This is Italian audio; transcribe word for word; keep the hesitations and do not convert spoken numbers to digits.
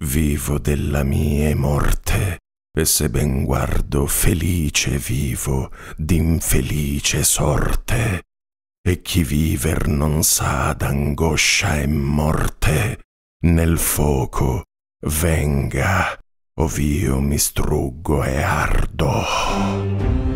vivo della mia morte, e se ben guardo felice vivo d'infelice sorte, e chi viver non sa d'angoscia e morte, nel foco venga, ov'io mi struggo e ardo.